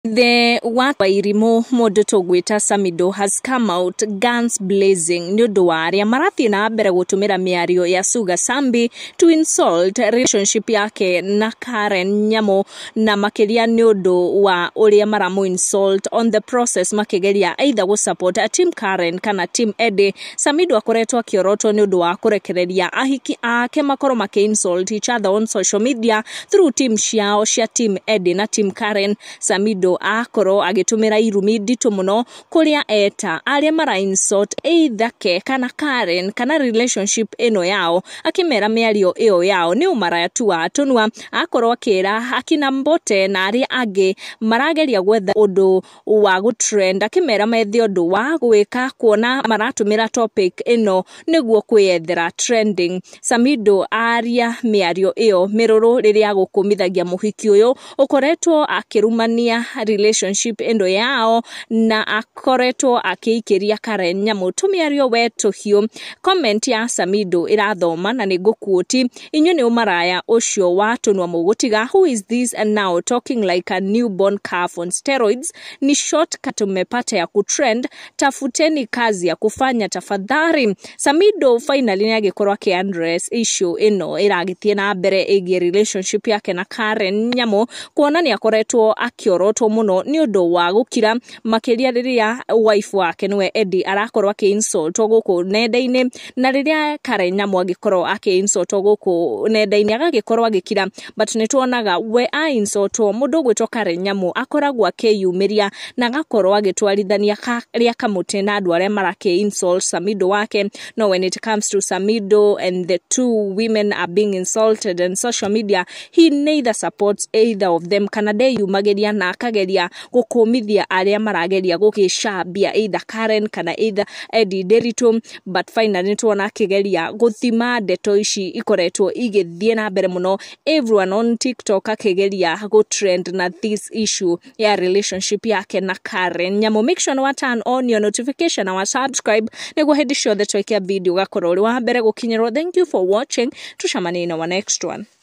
The Wairimo Modoto Gwita Samidoh has come out guns blazing Nyodoari Marathi na mbere gutumira miario ya Gacambi to insult relationship yake na Karen Nyamo na makiria nyodo wa uria maramu insult on the process makigeria either go support a team Karen kana team Eddie. Samidoh akoretwo akiorotwo nyodo wa kurekereria ahiki ake makoro make insult each other on social media through team ciao cia team Eddie na team Karen. Samidoh akoro agitumira irumi ndito muno kuria eta aria mara insult either ke kana Karen kana relationship eno yao akimera miario iyo yao ni umaraya tu atunwa akoro akira akina Mbote na aria age marageria gwetha undu wa gutrend akimera methi undu wa gwika kuona maratumira topic eno niguo kwiyethera trending. Samidoh aria miario iyo miruru riria gukumithagia muhiki uyu ukoretwo akirumania relationship endo yao na akoretwo akiikiria Karen Nyamo tumiario wetu hiyo. Comment ya Samidoh irathoma na nigukuoti inyo ni umaraya ucio watunwa mugutiga who is this and now talking like a newborn calf on steroids ni shortcut umepata ya kutrend, tafuteni kazi ya kufanya tafadhali. Samidoh finally ni agikorwa ki address issue eno iragitie na mbere igi relationship yake na Karen Nyamo kuona ni akoretwo akiorotwo muno ni undu wa gukira makiria riria wife wake niwe Eddie arakorwa ki insult guku nenda-ini na riria Karen Nyamo agikorwo aki insult guku nenda-ini agagikorwa agikira but nituonaga we a insult mundu gwitwo Karen Nyamo akoragwo akiyumiria na agakorwo agitwarithania ria kamute na andu aria marake insult Samidoh wake. No, when it comes to Samidoh and the two women are being insulted on social media, he neither supports either of them kana de yumageria na akageria gukumithia aria marageria gukicambia either Karen kana either Eddie Derito, but finally tuona akigeria guthima ndeto ici ikoretwo igithie na mbere muno. Everyone on TikTok akigeria go trend na this issue ya relationship yake na Karen Nyamo. Make sure you turn on your notification and subscribe niguo hindi ciothe twekea video gakorwo uri wa mbere gukinyirwo. Thank you for watching. Tushamane in our next one.